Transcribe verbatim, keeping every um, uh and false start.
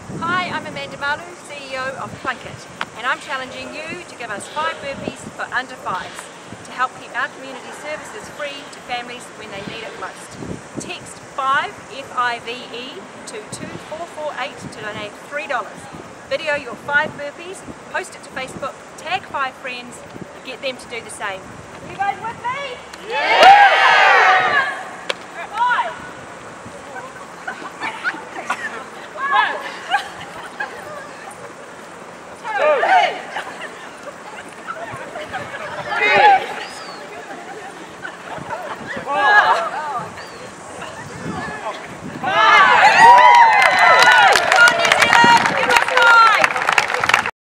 Hi, I'm Amanda Malu, C E O of Plunket, and I'm challenging you to give us five burpees for under fives to help keep our community services free to families when they need it most. Text five, F I V E, to two four four eight to donate three dollars. Video your five burpees, post it to Facebook, tag five friends, and get them to do the same. Are you guys with me? Yeah!